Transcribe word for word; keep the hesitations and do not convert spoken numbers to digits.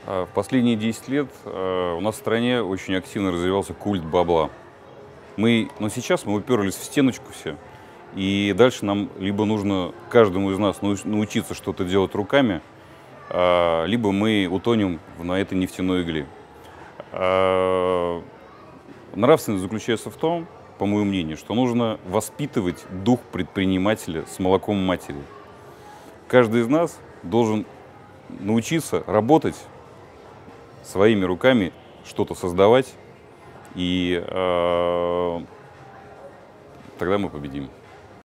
А, В последние десять лет э, у нас в стране очень активно развивался культ бабла. Мы, но сейчас мы уперлись в стеночку все, и дальше нам либо нужно каждому из нас нау- научиться что-то делать руками, а, либо мы утонем в- на этой нефтяной игле. А, Нравственность заключается в том, по моему мнению, что нужно воспитывать дух предпринимателя с молоком матери. Каждый из нас должен научиться работать своими руками, что-то создавать, и э, тогда мы победим.